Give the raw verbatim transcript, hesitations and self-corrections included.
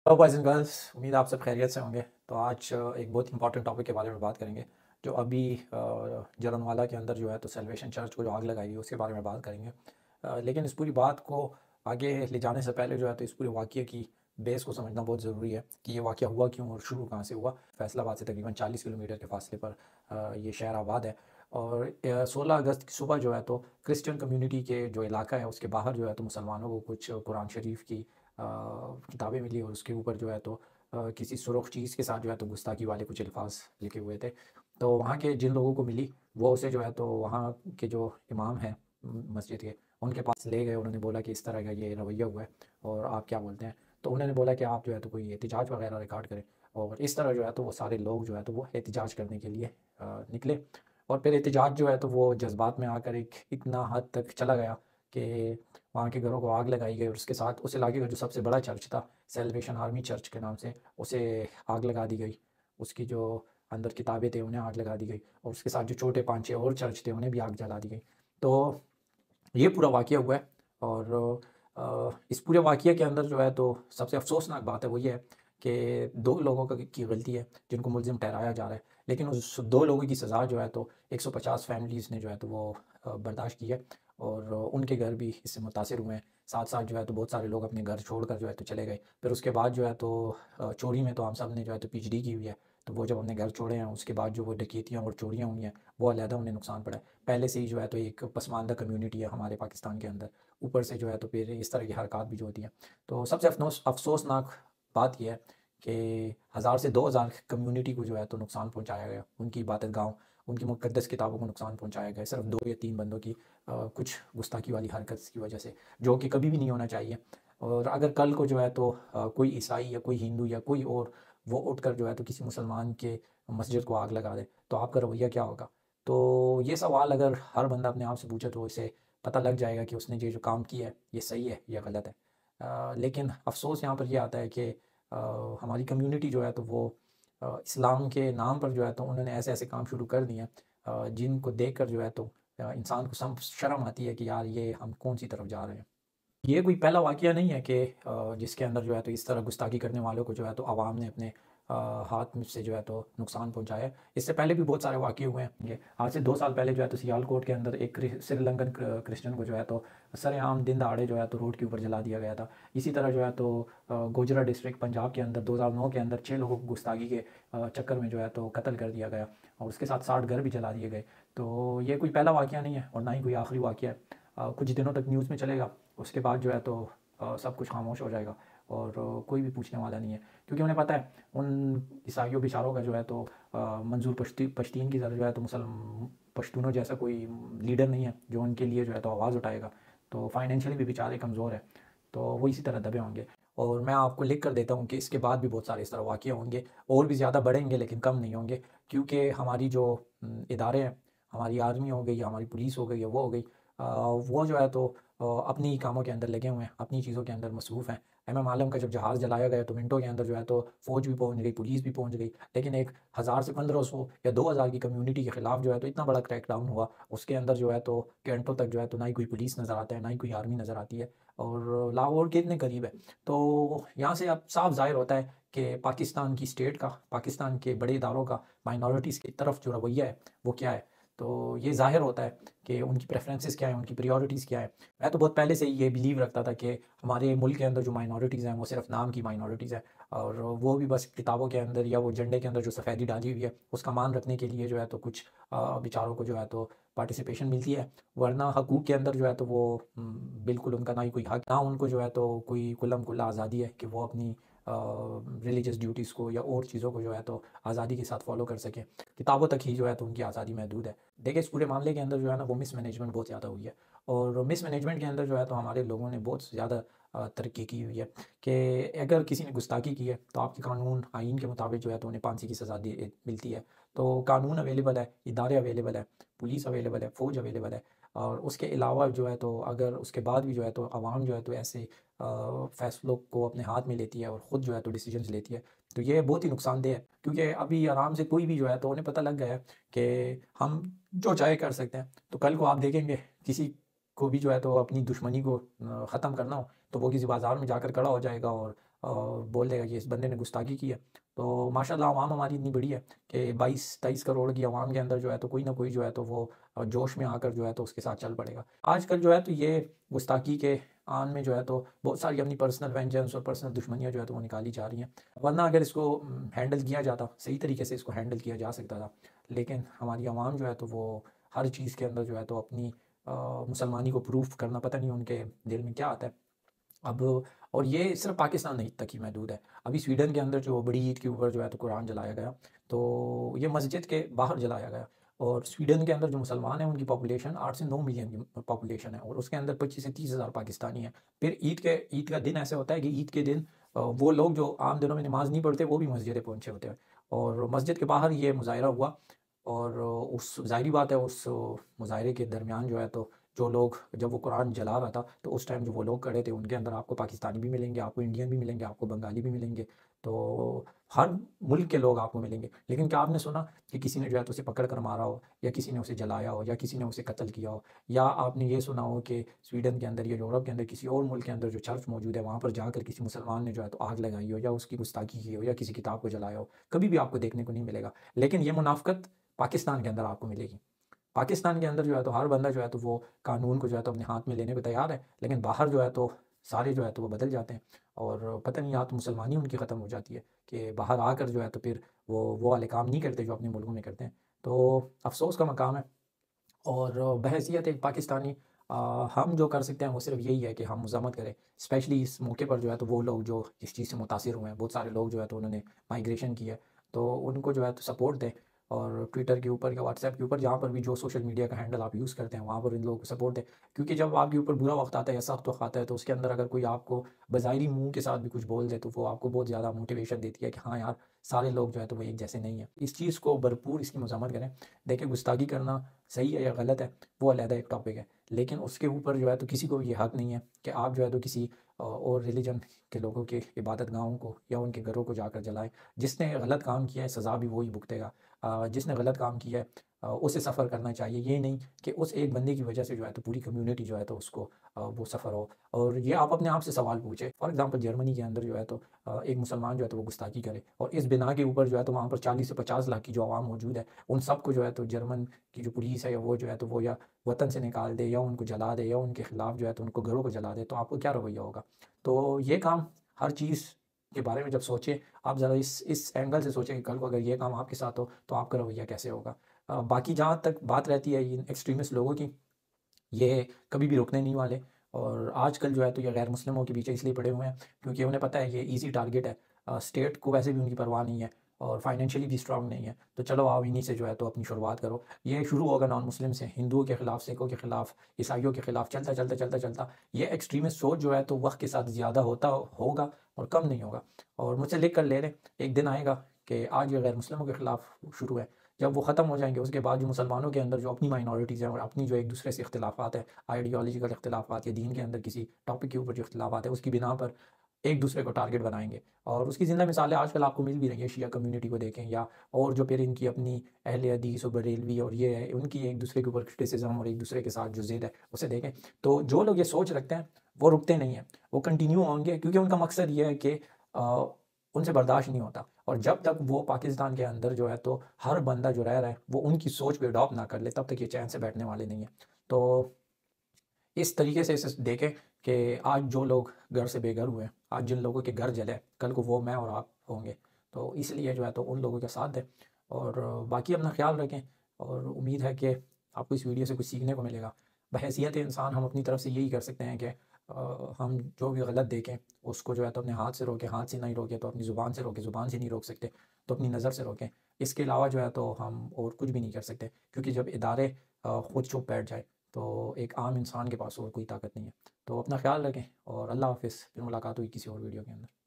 Hello boys and girls, उम्मीद है आप सब खैरियत से होंगे। तो आज अ, एक बहुत इंपॉर्टेंट टॉपिक के बारे में बात करेंगे, जो अभी अ, जलनवाला के अंदर जो है तो सैल्वेशन चर्च को जो आग लगाई है उसके बारे में बात करेंगे। अ, लेकिन इस पूरी बात को आगे ले जाने से पहले जो है तो इस पूरे वाक़ये की बेस को समझना बहुत ज़रूरी है कि ये वाक़या हुआ क्यों और शुरू कहाँ से हुआ। फैसलाबाद से तकरीबन चालीस किलोमीटर के फासले पर अ, ये शहर आबाद है। और अ, सोलह अगस्त की सुबह जो है तो क्रिश्चियन कम्युनिटी के जो इलाका है उसके बाहर जो है तो मुसलमानों को कुछ कुरान शरीफ की अ, किताबें मिली और उसके ऊपर जो है तो अ, किसी सुर्ख़ चीज़ के साथ जो है तो गुस्ताखी वाले कुछ अल्फ़ाज़ लिखे हुए थे। तो वहाँ के जिन लोगों को मिली वो उसे जो है तो वहाँ के जो इमाम हैं म मस्जिद के, उनके पास ले गए। उन्होंने बोला कि इस तरह का ये रवैया हुआ है और आप क्या बोलते हैं? तो उन्होंने बोला कि आप जो है तो कोई एहतिजाज वग़ैरह रिकॉर्ड करें। और इस तरह जो है तो वो सारे लोग जो है तो वो एहतिजाज करने के लिए अ, निकले। और फिर एहतिजाज जो है तो वो जज़्बात में आकर एक इतना हद तक चला गया कि वहाँ के घरों को आग लगाई गई और उसके साथ उस इलाके का जो सबसे बड़ा चर्च था, सैल्वेशन आर्मी चर्च के नाम से, उसे आग लगा दी गई। उसकी जो अंदर किताबें थे उन्हें आग लगा दी गई और उसके साथ जो छोटे पाँच छह और चर्च थे उन्हें भी आग जला दी गई। तो ये पूरा वाक़या हुआ है। और अ, इस पूरे वाक़ये के अंदर जो है तो सबसे अफ़सोसनाक बात है वो ये है कि दो लोगों का की गलती है जिनको मुल्ज़िम ठहराया जा रहा है। लेकिन उस दो लोगों की सज़ा जो है तो एक सौ पचास फैमिलीज़ ने जो है तो वो अ, बर्दाश्त की है और उनके घर भी इससे मुतासिर हुए हैं। साथ-साथ जो है तो बहुत सारे लोग अपने घर छोड़कर जो है तो चले गए। फिर उसके बाद जो है तो अ, चोरी में तो हम सब ने जो है तो पीएचडी की हुई है। तो वो जब अपने घर छोड़े हैं उसके बाद जो वो डकैतियाँ और चोरियाँ हुई हैं, वो अलहदा उन्हें नुकसान पड़ा है। पहले से ही जो है तो एक पसमानदा कम्युनिटी है हमारे पाकिस्तान के अंदर, ऊपर से जो है तो फिर इस तरह की हरकत भी जो होती हैं। तो सबसे अफनोस अफ़सोसनाक बात ये है कि हज़ार से दो हज़ार कम्युनिटी को जो है तो नुकसान पहुँचाया गया। उनकी इबादत गाँव, उनकी मुक़द्दस किताबों को नुकसान पहुँचाया गया, सिर्फ़ दो या तीन बंदों की अ, कुछ गुस्ताखी वाली हरकत की वजह से, जो कि कभी भी नहीं होना चाहिए। और अगर कल को जो है तो अ, कोई ईसाई या कोई हिंदू या कोई और वो उठकर जो है तो किसी मुसलमान के मस्जिद को आग लगा दे, तो आपका रवैया क्या होगा? तो ये सवाल अगर हर बंदा अपने आप से पूछे तो इसे पता लग जाएगा कि उसने ये जो काम किया है ये सही है या गलत है। अ, लेकिन अफ़सोस यहाँ पर ये आता है कि अ, हमारी कम्युनिटी जो है तो वो अ, इस्लाम के नाम पर जो है तो उन्होंने ऐसे-ऐसे काम शुरू कर दिए हैं अ, जिनको देखकर जो है तो अ, इंसान को सम शर्म आती है कि यार ये हम कौन-सी तरफ जा रहे हैं। ये कोई पहला वाक़या नहीं है कि अ, जिसके अंदर जो है तो इस तरह गुस्ताखी करने वालों को जो है तो अवाम ने अपने अ, हाथ में से जो है तो नुकसान पहुँचाया है। इससे पहले भी बहुत सारे वाक़ये हुए हैं। ये आज से दो साल पहले जो है तो सियालकोट के अंदर एक क्रि श्रीलंकन क्र क्रिश्चियन को जो है तो सरेआम दिन दहाड़े जो है तो रोड के ऊपर जला दिया गया था। इसी तरह जो है तो अ, गोजरा डिस्ट्रिक्ट पंजाब के अंदर दो हज़ार नौ के अंदर छह लोगों को गुस्ताखी के अ, चक्कर में जो है तो कत्ल कर दिया गया और उसके साथ साठ घर भी जला दिए गए। तो ये कोई पहला वाक़या नहीं है और ना ही कोई आखिरी वाक़या है। अ, कुछ दिनों तक न्यूज़ में चलेगा, उसके बाद जो है तो अ, सब कुछ खामोश हो जाएगा और अ, कोई भी पूछने वाला नहीं है। क्योंकि उन्हें पता है उन ईसाइयों बिचारों का जो है तो अ, मंजूर पश्ती पश्तीन की तरह जो है तो मुसलम पश्तूनों जैसा कोई लीडर नहीं है जो उनके लिए जो है तो आवाज़ उठाएगा। तो फाइनेंशियली भी बेचारे कमज़ोर हैं, तो वो इसी तरह दबे होंगे। और मैं आपको लिख कर देता हूँ कि इसके बाद भी बहुत सारे इस तरह वाक़ये होंगे और भी ज़्यादा बढ़ेंगे लेकिन कम नहीं होंगे। क्योंकि हमारी जो उम, इदारे हैं, हमारी आर्मी हो गई, हमारी पुलिस हो गई या वो हो गई, अ, वो जो है तो अ, अपनी कामों के अंदर लगे हुए हैं, अपनी चीज़ों के अंदर मसरूफ़ हैं। एमएम आलम का जब जहाज़ जलाया गया तो मिनटों के अंदर जो है तो फ़ौज भी पहुँच गई, पुलिस भी पहुँच गई। लेकिन एक हज़ार से पंद्रह सौ या दो हज़ार की कम्युनिटी के खिलाफ जो है तो इतना बड़ा क्रैकडाउन हुआ, उसके अंदर जो है तो घंटों तक जो है तो ना ही कोई पुलिस नज़र आता है, ना ही कोई आर्मी नज़र आती है और लाहौर के इतने करीब है। तो यहाँ से अब साफ ज़ाहिर होता है कि पाकिस्तान की स्टेट का, पाकिस्तान के बड़े इदारों का माइनॉरिटीज़ की तरफ जो रवैया है वो क्या है। तो ये ज़ाहिर होता है कि उनकी प्रेफ़रेंसेस क्या हैं, उनकी प्रायोरिटीज़ क्या है। मैं तो बहुत पहले से ही ये बिलीव रखता था कि हमारे मुल्क के अंदर जो माइनॉरिटीज़ हैं वो सिर्फ़ नाम की माइनॉरिटीज़ हैं और वो भी बस किताबों के अंदर या वो झंडे के अंदर जो सफ़ेदी डाली हुई है उसका मान रखने के लिए जो है तो कुछ अ, बेचारों को जो है तो पार्टिसिपेशन मिलती है। वरना हकूक़ के अंदर जो है तो वो उम, बिल्कुल उनका ना ही कोई हक, ना उनको जो है तो कोई खुल्लम खुल्ला आज़ादी है कि वो अपनी अ, रिलीजियस ड्यूटीज़ को या और चीज़ों को जो है तो आज़ादी के साथ फ़ॉलो कर सकें। किताबों तक ही जो है तो उनकी आज़ादी महदूद है। देखिए इस पूरे मामले के अंदर जो है ना वो मिसमैनेजमेंट बहुत ज़्यादा हुई है और मिसमैनेजमेंट के अंदर जो है तो हमारे लोगों ने बहुत ज़्यादा अ, तरक्की की हुई है कि अगर किसी ने गुस्ताखी की है तो आपके कानून आइन के मुताबिक जो है तो उन्हें फांसी की सज़ा दी मिलती है। तो कानून अवेलेबल है, इदारे अवेलेबल है, पुलिस अवेलेबल है, फ़ौज अवेलेबल है और उसके अलावा जो है तो अगर उसके बाद भी जो है तो आवाम जो है तो ऐसे अ, फ़ैसलों को अपने हाथ में लेती है और ख़ुद जो है तो डिसीजंस लेती है, तो ये बहुत ही नुकसानदेह है। क्योंकि अभी आराम से कोई भी जो है तो उन्हें पता लग गया है कि हम जो चाहे कर सकते हैं। तो कल को आप देखेंगे किसी को भी जो है तो अपनी दुश्मनी को अ, ख़त्म करना हो तो वो किसी बाज़ार में जाकर खड़ा हो जाएगा और بول دے گا کہ اس بندے نے گستاخی کی ہے. تو ماشاءاللہ عوام ہماری اتنی بڑی ہے کہ بائیس تیئیس کروڑ کی عوام کے اندر جو ہے تو کوئی نہ کوئی جو ہے تو وہ جوش میں آ کر جو ہے تو اس کے ساتھ چل پڑے گا. آج کل جو ہے تو یہ گستاخی کے آن میں جو ہے تو بہت ساری اپنی پرسنل وینجنس اور پرسنل دشمنیاں جو ہے تو وہ نکالی جا رہی ہیں. ورنہ اگر اس کو ہینڈل کیا جاتا، صحیح طریقے سے اس کو ہینڈل کیا جا سکتا تھا، لیکن ہماری عوام جو ہے تو وہ ہر چیز کے اندر جو ہے تو اپنی مسلمانی کو پروف کرنا، پتہ نہیں ان کے دل میں کیا آتا ہے اب. اور یہ صرف پاکستان نہیں تک ہی محدود ہے. ابھی سویڈن کے اندر جو بڑی عید کے اوپر جو ہے تو قرآن جلایا گیا، تو یہ مسجد کے باہر جلایا گیا. اور سویڈن کے اندر جو مسلمان ہیں ان کی پاپولیشن آٹھ سے نو ملین کی پاپولیشن ہے، اور اس کے اندر پچیس سے تیس ہزار پاکستانی ہیں. پھر عید کے عید کا دن ایسے ہوتا ہے کہ عید کے دن وہ لوگ جو عام دنوں میں نماز نہیں پڑھتے وہ بھی مسجدیں پہنچے ہوتے ہیں، اور مسجد کے باہر یہ مظاہرہ ہوا. اور اس ظاہری بات ہے اس مظاہرے کے درمیان جو ہے تو جو لوگ، جب وہ قرآن جلا رہا تھا تو اس ٹائم جو وہ لوگ کھڑے تھے ان کے اندر آپ کو پاکستانی بھی ملیں گے، آپ کو انڈین بھی ملیں گے، آپ کو بنگالی بھی ملیں گے، تو ہر ملک کے لوگ آپ کو ملیں گے. لیکن کیا آپ نے سنا کہ کسی نے جو ہے تو اسے پکڑ کر مارا ہو، یا کسی نے اسے جلایا ہو، یا کسی نے اسے قتل کیا ہو؟ یا آپ نے یہ سنا ہو کہ سویڈن کے اندر یا یورپ کے اندر کسی اور ملک کے اندر جو چرچ موجود ہے وہاں پر جا کر کسی مسلمان نے جو ہے تو آگ لگائی ہو، یا اس کی گستاخی کی ہو، یا کسی کتاب کو جلایا ہو؟ کبھی بھی آپ کو دیکھنے کو نہیں ملے گا. لیکن یہ منافقت پاکستان کے اندر آپ کو ملے گی. پاکستان کے اندر جو ہے تو ہر بندہ جو ہے تو وہ قانون کو جو ہے تو اپنے ہاتھ میں لینے کو تیار ہے، لیکن باہر جو ہے تو سارے جو ہے تو وہ بدل جاتے ہیں. اور پتہ نہیں یا تو مسلمانی ان کی ختم ہو جاتی ہے کہ باہر آ کر جو ہے تو پھر وہ وہ والے کام نہیں کرتے جو اپنے ملکوں میں کرتے ہیں. تو افسوس کا مقام ہے. اور بحیثیت ایک پاکستانی ہم جو کر سکتے ہیں وہ صرف یہی ہے کہ ہم مذمت کریں، اسپیشلی اس موقع پر جو ہے تو وہ لوگ جو اس چیز سے متاثر ہوئے ہیں، بہت سارے لوگ جو ہے تو انہوں نے مائیگریشن کی ہے، تو ان کو جو ہے تو سپورٹ دیں. اور ٹویٹر کے اوپر یا واٹس ایپ کے اوپر، جہاں پر بھی جو سوشل میڈیا کا ہینڈل آپ یوز کرتے ہیں وہاں پر ان لوگوں کو سپورٹ دیں. کیونکہ جب آپ کے اوپر برا وقت آتا ہے یا سخت وقت آتا ہے تو اس کے اندر اگر کوئی آپ کو بظاہری منہ کے ساتھ بھی کچھ بول دے تو وہ آپ کو بہت زیادہ موٹیویشن دیتی ہے کہ ہاں یار سارے لوگ جو ہے تو وہ ایک جیسے نہیں ہیں. اس چیز کو بھرپور اس کی مذمت کریں. دیکھیں گستاخی کرنا صحیح ہے یا غلط ہے وہ علیحدہ ایک ٹاپک ہے، لیکن اس کے اوپر جو ہے تو کسی کو یہ حق نہیں ہے کہ آپ جو ہے تو کسی اور ریلیجن کے لوگوں کے عبادت گاہوں کو یا ان کے گھروں کو جا کر جلائیں. جس نے غلط کام کیا ہے سزا بھی وہی بھگتے گا. جس نے غلط کام کیا ہے اسے سفر کرنا چاہیے، یہ نہیں کہ اس ایک بندے کی وجہ سے جو ہے تو پوری کمیونٹی جو ہے تو اس کو وہ سفر ہو. اور یہ آپ اپنے آپ سے سوال پوچھیں. فار ایگزامپل جرمنی کے اندر جو ہے تو ایک مسلمان جو ہے تو وہ گستاخی کرے، اور اس بنا کے اوپر جو ہے تو وہاں پر چالیس سے پچاس لاکھ کی جو عوام موجود ہے ان سب کو جو ہے تو جرمن کی جو پولیس ہے یا وہ جو ہے تو وہ یا وطن سے نکال دے، یا ان کو جلا دے، یا ان کے خلاف جو ہے تو ان کو گھروں کو جلا دے، تو آپ کو کیا رویہ ہوگا؟ تو یہ کام ہر چیز کے بارے میں جب سوچیں آپ ذرا اس اس اینگل سے سوچیں کہ کل کو اگر یہ کام آپ کے ساتھ ہو تو آپ کا رویہ کیسے ہوگا. باقی جہاں تک بات رہتی ہے ان ایکسٹریمسٹ لوگوں کی، یہ کبھی بھی رکنے نہیں والے. اور آج کل جو ہے تو یہ غیر مسلموں کے پیچھے اس لیے پڑے ہوئے ہیں کیونکہ انہیں پتہ ہے یہ ایزی ٹارگیٹ ہے. اسٹیٹ کو ویسے بھی ان کی پرواہ نہیں ہے اور فائنینشلی بھی اسٹرانگ نہیں ہے، تو چلو آپ انہی سے جو ہے تو اپنی شروعات کرو. یہ شروع ہوگا نان مسلم سے، ہندوؤں کے خلاف، سکھوں کے خلاف، عیسائیوں کے خلاف، چلتا چلتا چلتا چلتا یہ ایکسٹریمسٹ سوچ جو ہے تو وقت کے ساتھ زیادہ ہوتا ہوگا اور کم نہیں ہوگا. اور مجھ سے لکھ کر لے لیں، ایک دن آئے گا کہ آج یہ غیر مسلموں کے خلاف شروع ہے، جب وہ ختم ہو جائیں گے اس کے بعد جو مسلمانوں کے اندر جو اپنی مائنورٹیز ہیں اور اپنی جو ایک دوسرے سے اختلافات ہیں، آئیڈیالوجیکل اختلافات یا دین کے اندر کسی ٹاپک کے اوپر جو اختلافات ہیں اس کی بنا پر ایک دوسرے کو ٹارگٹ بنائیں گے. اور اس کی زندہ مثالیں آج کل آپ کو مل بھی رہی ہیں. شیعہ کمیونٹی کو دیکھیں، یا اور جو پھر ان کی اپنی اہل حدیث اور بریلوی اور یہ ہے ان کی ایک دوسرے کے اوپر کرٹیسزم اور ایک دوسرے کے ساتھ جو ضد ہے اسے دیکھیں. تو جو لوگ یہ سوچ رکھتے ہیں وہ رکتے نہیں ہیں، وہ کنٹینیو ہوں گے، کیونکہ ان کا مقصد یہ ہے کہ ان سے برداشت نہیں ہوتا. اور جب تک وہ پاکستان کے اندر جو ہے تو ہر بندہ جو رہ رہا ہے وہ ان کی سوچ پہ اڈاپٹ نہ کر لے تب تک یہ چین سے بیٹھنے والے نہیں ہیں. تو اس طریقے سے اسے دیکھیں کہ آج جو لوگ گھر سے بے گھر ہوئے ہیں، آج جن لوگوں کے گھر جلے، کل کو وہ میں اور آپ ہوں گے. تو اس لیے جو ہے تو ان لوگوں کا ساتھ دیں اور باقی اپنا خیال رکھیں. اور امید ہے کہ آپ کو اس ویڈیو سے کچھ سیکھنے کو ملے گا. بحیثیت انسان ہم اپنی طرف سے یہی کر سکتے ہیں کہ ہم جو بھی غلط دیکھیں اس کو جو ہے تو اپنے ہاتھ سے روکیں، ہاتھ سے نہیں روکیں تو اپنی زبان سے روکیں، زبان سے نہیں روک سکتے تو اپنی نظر سے روکیں. اس کے علاوہ جو ہے تو ہم اور کچھ بھی نہیں کر سکتے، کیونکہ جب ادارے خود چپ بیٹھ جائے تو ایک عام انسان کے پاس اور کوئی طاقت نہیں ہے. تو اپنا خیال رکھیں اور اللہ حافظ. پھر ملاقات ہوئی کسی اور ویڈیو کے اندر.